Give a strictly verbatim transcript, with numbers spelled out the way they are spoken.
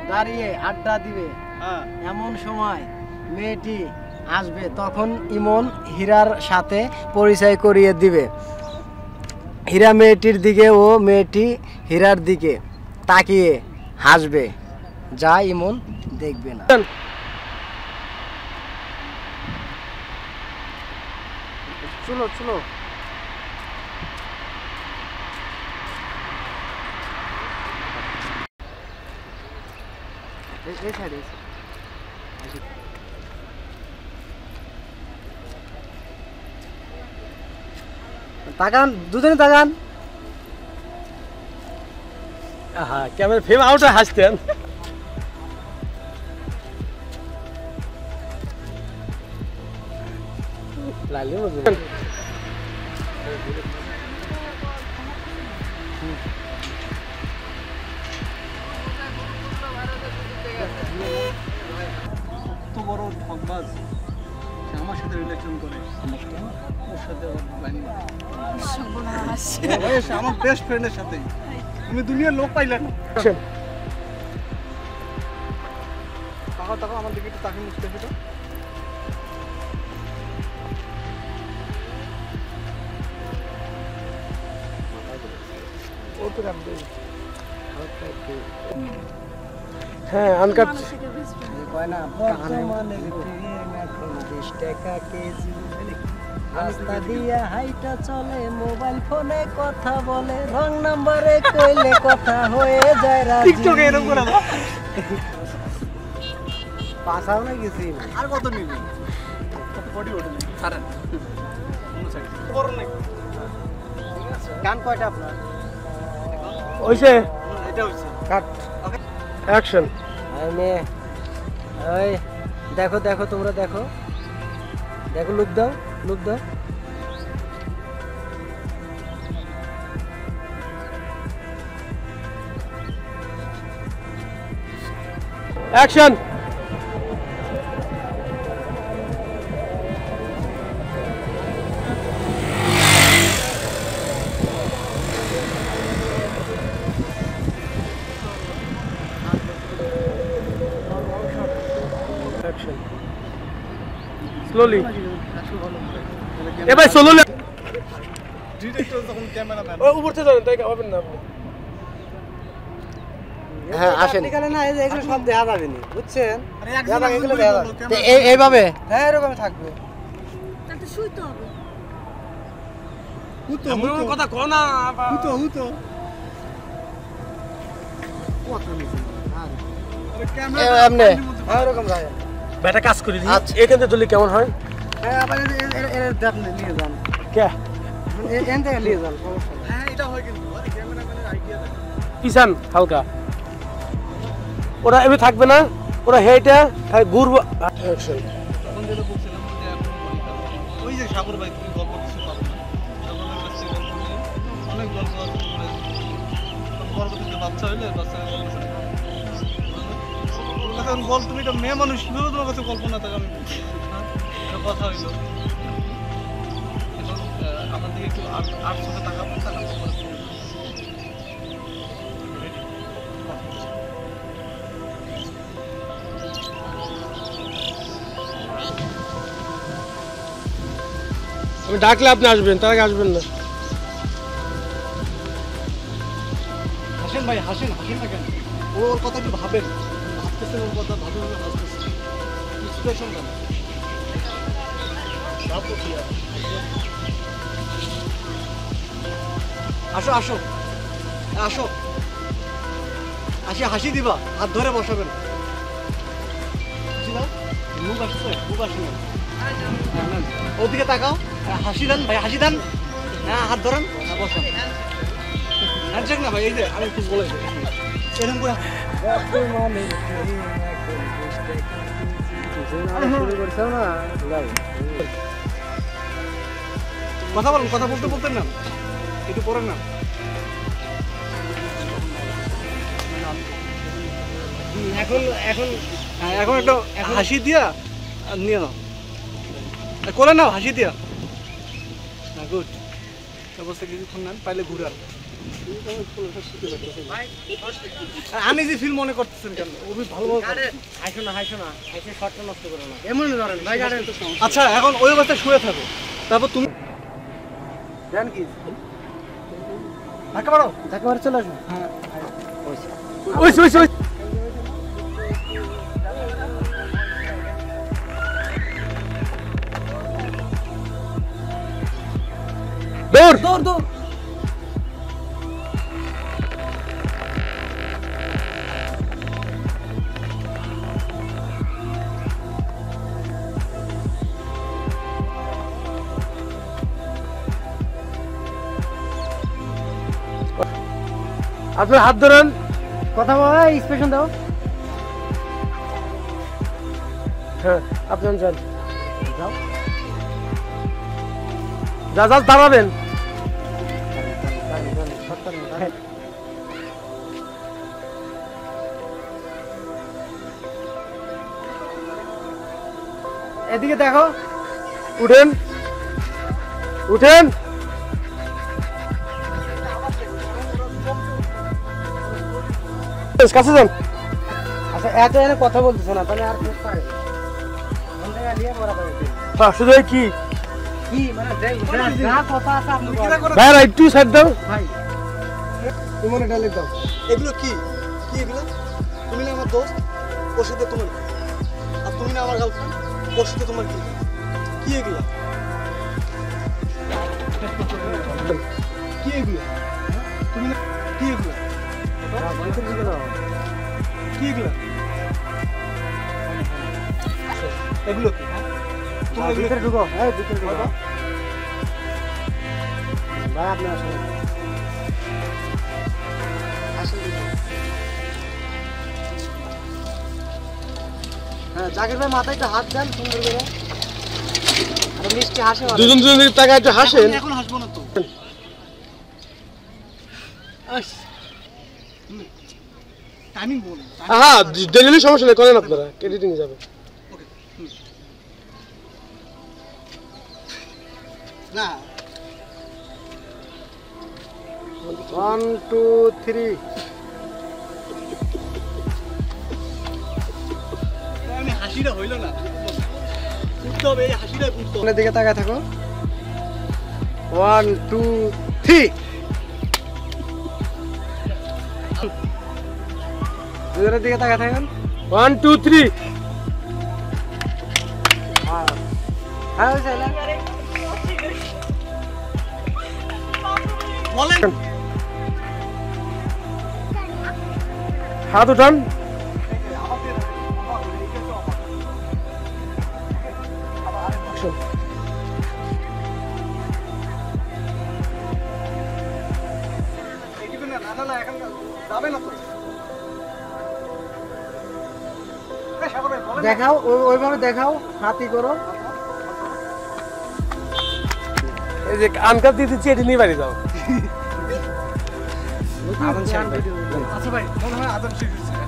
দাঁড়িয়ে আড্ডা দিবে, এমন সময় মেয়েটি আসবে, তখন ইমন হীরার সাথে পরিচয় করিয়ে দিবে। হীরা মেয়েটির দিকে ও মেয়েটি হীরার দিকে তাকিয়ে হাসবে, যা ইমন দেখবে না। চলো চলো তাকান, দুজনে তাকান। হ্যাঁ, ক্যামেরা ফ্রেম আউটে হাসতেন। লালি মজুর কত বড় ঠকবাজ, আমার সাথে রিলেশন করে, ওর সাথে আমার বেস্ট ফ্রেন্ডের সাথে। আমি দুনিয়ার লোক পাইলাম না। তাকাও তাকাও আমার দিকে একটু তাকিয়ে মুছতে ফেটো। হ্যাঁ আনকাট কয় না বিশ টাকা কেজি, রাস্তা দিয়া হাইটা চলে, মোবাইল ফোনে কথা বলে, রং নাম্বারে কইলে কথা হয়ে যায় রাজি। টিকটকে এরকম করে না। পাছাও না গেছি। আর কত নিবি? বডি ওঠে না। ছাড়েন। কোন সাইড? বড় নাই। ঠিক আছে। গান কয়টা আপনার? ওইছে এটা হইছে। কাট। ওকে। অ্যাকশন। এই মেয়ে, ওই দেখো দেখো তোমরা দেখো দেখো, লুক দাও লুক দাও। অ্যাকশন। স্লোলি এ ভাই স্লোলি ডিরেক্টর যখন ক্যামেরাম্যান ও উপর থেকে যাবেন তাই হবেন না আপনি। হ্যাঁ আসেন, নিকালে না, এই যে এগুলো সব দেখা যাবে না, বুঝছেন? দেখা এগুলো দেখা যাবে এই এইভাবে। হ্যাঁ এরকম থাকবে, তাতে শুইতে হবে। হুতো হুতো কথা কও না, হুতো হুতো কথা নিছেন। আরে ক্যামেরা এমনে হ্যাঁ এরকম যায়। বেটা কাজ করে দিই এখান থেকে চলে কেমন হয়? হ্যাঁ আবার এর এর দেখ নিয়ে যান। কে এখান থেকে নিয়ে যান, সমস্যা নেই। হ্যাঁ এটা হয় কিন্তু আরে ক্যামেরাম্যানের আইডিয়া দেখো। পিছন হালকা, ওরা এমনি থাকবে না, ওরা হেইটা ঘুরবো। অ্যাকশন। তখন যেটা বলছিলাম যে আপনি ওই যে সাগর ভাই তুমি গল্প কিছু পারো না, সাগরের কাছে গল্প নিয়ে অনেক গল্প আছে, পরবর্তীতে বাচ্চা হইলে বাচ্চা গল্প শুনে এখন বল তুমি তো মেয়ে মানুষ, কিভাবে তোমার কাছে কল্পনা থাকে? আমি কথা হইলো এখন আমার দিকে একটু আট চোখে তাকাবো, তাকাবো আমি ডাকলে আপনি আসবেন, তার আগে আসবেন না। হাসেন ভাই হাসেন, হাসেন না কেন? ওর কথা একটু ভাবেন, ভাবতেছেন ওর কথা, ভাবে ভাবে হাসতেছেন, ইন্সপিরেশন কেন? আসো আসো আসো, আসি হাসি দিবা, হাত ধরে বসাবেন। মুখ আসছে, মুখ আসে না, ওদিকে তাকাও, হাসি দেন ভাই, হাসি দেন, হ্যাঁ হাত ধরেন, বসেন। হ্যান্ডশেক না ভাই, এই যে আমি একটু বলে এরকম করে কথা বলেন, কথা বলতে বলতেন না, একটু পড়েন না। এখন এখন এখন একটা হাসি দিয়া নিয়ে নাও, করে নাও হাসি দিয়া। গুড, অবস্থা কিছুক্ষণ নেন পাইলে ঘুরান আমি যে ফিল মনে করতেছেন কেন ওই ভালো হাসো না হাসো না হাসে শটটা নষ্ট করো না এমন ধরেন ভাই গাড়ি আচ্ছা এখন ওই অবস্থায় শুয়ে থাকো তারপর তুমি জান কি ধাক্কা মারো ধাক্কা মারে চলে আসো হ্যাঁ ওই ওই ওই ওই দৌড় দৌড় দৌড় আপনার হাত ধরেন কথা বলা এক্সপ্রেশন দাও হ্যাঁ আপনার যান যাও যা যা দাঁড়াবেন এদিকে দেখো উঠেন উঠেন কাছে যান আচ্ছা এত এনে কথা বলতেছো না তাহলে আর কি পারে কোন জায়গা নিয়ে বড় পারে হ্যাঁ শুধু এই কি কি মানে যা- যা কথা আছে আপনি বলেন। ভাইরা একটু সাইড দাও ভাই তুমি ডালে দাও এগুলো কি কি এগুলো তুমি না আমার দোস্ত ওর সাথে তোমার কি? আর তুমি না আমার গার্লফ্রেন্ড ওর সাথে তোমার কি কি এগুলো কি এগুলো তুমি না কি এগুলো ভিতরে দিকে দাও কি এগুলো এগুলো কি হ্যাঁ? তুমি এগুলো ভিতরে ঢুকো এই ভিতরে ঢুকো ভাই আপনি আসুন আসুন হ্যাঁ জাকির ভাই মাথায় একটা হাত দেন সুন্দর করে আর মিষ্টি হাসি মারেন। দুজন দুজনের টাকা একটু হাসেন এখন হাসবো না তো টাইমিং বলুন হ্যাঁ ডেলি সমস্যা নেই করেন আপনারা এডিটিং যাবে না ওয়ান টু থ্রি আমি হাসিটা হইল না উঠতে হবে এই হাসিটা উঠতে হবে দিকে তাকায় থাকো ওয়ান টু থ্রি দুজনের দিকে তাকায় থাকেন ওয়ান টু থ্রি হ্যাঁ হয়েছে না? বলেন হাত উঠান দেখাও ওই- ওইভাবে দেখাও হাতি করো এই যে আনকাপ দিয়ে দিচ্ছি এটি নিয়ে বাড়ি যাও আদান সাহেব আচ্ছা ভাই মনে হয় আদান শেষ হয়েছে